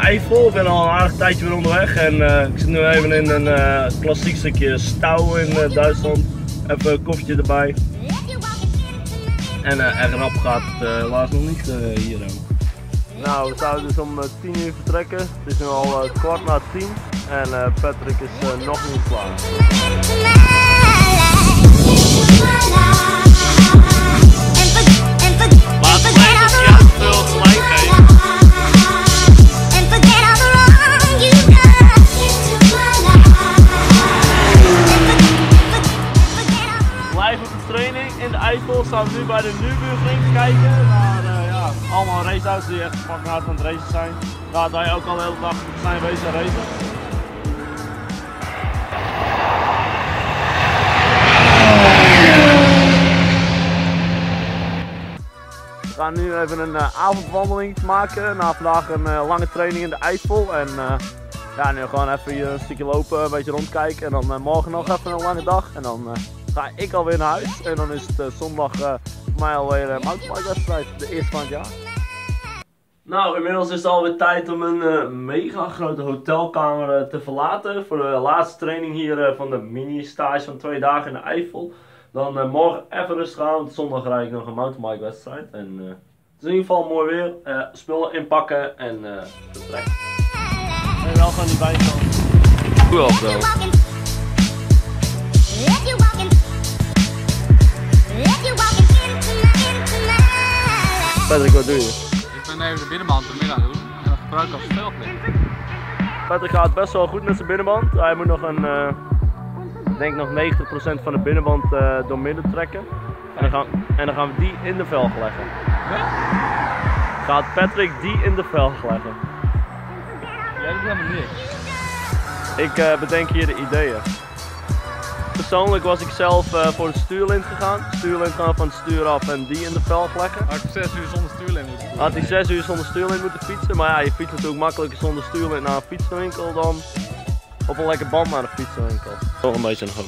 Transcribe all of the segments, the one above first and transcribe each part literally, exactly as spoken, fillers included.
Eifel. Ik ben al een aardig tijdje weer onderweg en uh, ik zit nu even in een uh, klassiek stukje Stouw in uh, Duitsland. Even een koffietje erbij. En uh, echt rap gaat het uh, helaas nog niet uh, hier ook. Nou, we zouden dus om uh, tien uur vertrekken. Het is nu al uh, kwart na tien en uh, Patrick is uh, nog niet klaar. In de Eifel staan we nu bij de Nürburgring kijken naar uh, ja, allemaal raceauto's die echt fucking hard aan het racen zijn. Daar wij ook al de hele dag zijn bezig racen. We gaan nu even een uh, avondwandeling maken na vandaag een uh, lange training in de Eifel. En uh, ja, nu gewoon even hier een stukje lopen, een beetje rondkijken en dan uh, morgen nog even een lange dag. En dan, uh, ga ik alweer naar huis en dan is het uh, zondag uh, voor mij alweer een mountainbike-wedstrijd, de eerste van het jaar. Nou, inmiddels is het alweer tijd om een uh, mega grote hotelkamer uh, te verlaten voor de laatste training hier uh, van de mini-stage van twee dagen in de Eifel. Dan uh, morgen even rustig aan, want zondag rijd ik nog een mountainbike-wedstrijd. En uh, het is in ieder geval mooi weer, uh, spullen inpakken en uh, vertrekken. En wel gaan die bijkomen. Goed op wel. Patrick, wat doe je? Ik ben even de binnenband er midden aan het doen en dat gebruik ik als velglicht. Patrick gaat best wel goed met zijn binnenband. Hij moet nog een, uh, ik denk nog negentig procent van de binnenband uh, door midden trekken. En dan, gaan, en dan gaan we die in de velg leggen. Ja? Gaat Patrick die in de velg leggen? Jij doet helemaal niks. Ik uh, bedenk hier de ideeën. Persoonlijk was ik zelf uh, voor de stuurlint gegaan. Stuurlint gaan van het stuur af en die in de velg leggen. Had ik zes uur zonder stuurlint moeten doen. Had hij zes uur zonder stuurlint moeten fietsen. Maar ja, je fietst natuurlijk makkelijker zonder stuurlint naar een fietsenwinkel dan op een lekker band naar een fietsenwinkel. Toch een beetje een hoop.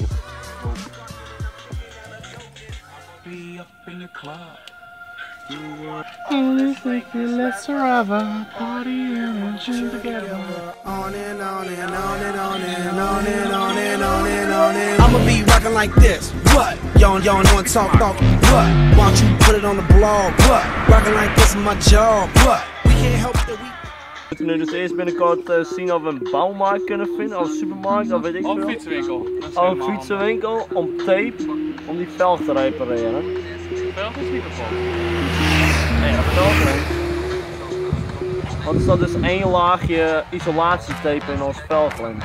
Only think let's survive our party and chill together. On and on and on and on and on and on and on and on and I'ma be rocking like this. What? Y'all y'all know and talk talk. What? Why don't you put it on the blog? What? Rocking like this is my job. What? We can't help that we. We moeten nu dus eerst binnenkort uh, zien of we een bouwmarkt kunnen vinden, of een supermarkt, of weet ik veel. Of een fietsenwinkel. Of een fietsenwinkel om tape, om die velg te repareren. De velg is niet kapot. Nee, dat is ook niet. Want er staat dus één laagje isolatietape in ons velglint.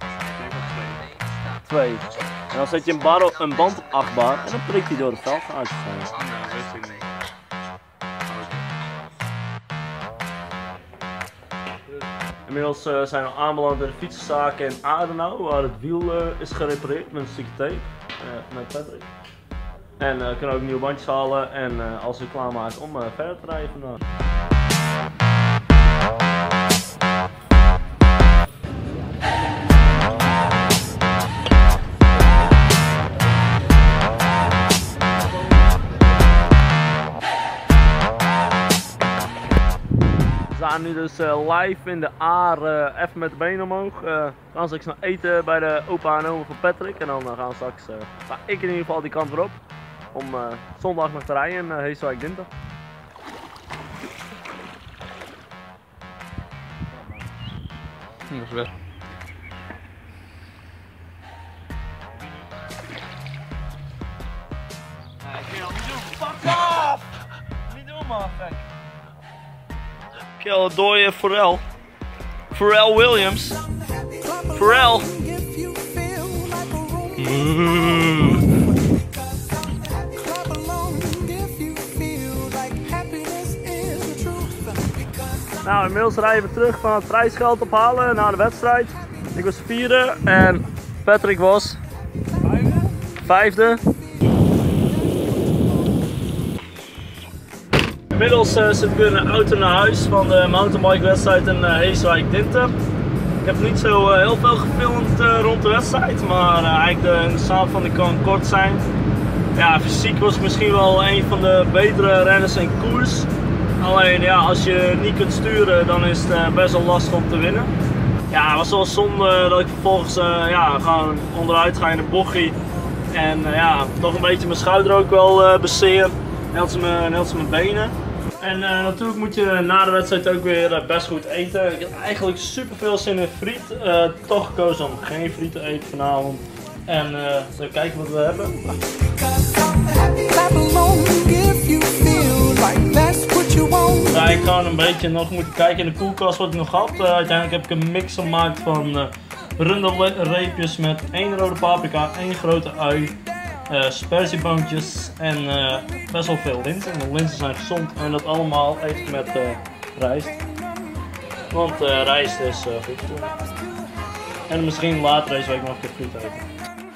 Twee. En dan zet je een, bar, een band op acht bar en dan prikt hij door de velg uit. Nee, dat wist ik niet. Inmiddels uh, zijn we aanbeland bij de fietsenzaak in Adenau, waar het wiel uh, is gerepareerd met een stukje tape, uh, met Patrick. En uh, kunnen ook nieuwe bandjes halen en uh, als we klaarmaken om uh, verder te rijden vandaag. We staan nu dus uh, live in de Aar, uh, even met de benen omhoog. Uh, we gaan straks nog eten bij de opa en oma van Patrick en dan uh, gaan we straks, uh, ga ik in ieder geval die kant weer op. Om uh, zondag nog te rijden in uh, Heeswijk Dinter. Dat is weg. Nee, ik wil niet doen. Fuck off! Niet doen man, gek. Kill dooie Pharrell. Pharrell Williams. Pharrell. Mm. Nou, inmiddels rijden we terug van het prijsgeld ophalen naar de wedstrijd. Ik was vierde en Patrick was vijfde. vijfde. Inmiddels uh, zit ik weer in de auto naar huis van de mountainbike wedstrijd in uh, Heeswijk Dinter. Ik heb niet zo uh, heel veel gefilmd uh, rond de wedstrijd, maar uh, eigenlijk de, de samenvatting kan kort zijn. Ja, fysiek was ik misschien wel een van de betere renners in koers. Alleen ja, als je niet kunt sturen, dan is het uh, best wel lastig om te winnen. Ja, het was wel zonde dat ik vervolgens uh, ja, gewoon onderuit ga in de bochie. En uh, ja, toch een beetje mijn schouder ook wel uh, bezeer. Net als mijn, net als mijn benen. En uh, natuurlijk moet je na de wedstrijd ook weer uh, best goed eten. Ik had eigenlijk super veel zin in friet. Uh, toch gekozen om geen friet te eten vanavond. En uh, even kijken wat we hebben. Ja, ik ga een beetje nog moeten kijken in de koelkast wat ik nog had. Uh, uiteindelijk heb ik een mix gemaakt van uh, runderreepjes met één rode paprika, één grote ui, uh, sperzieboontjes en uh, best wel veel linzen. En de linzen zijn gezond en dat allemaal eten met uh, rijst. Want uh, rijst is uh, goed. En misschien later deze week nog een keer friet eten.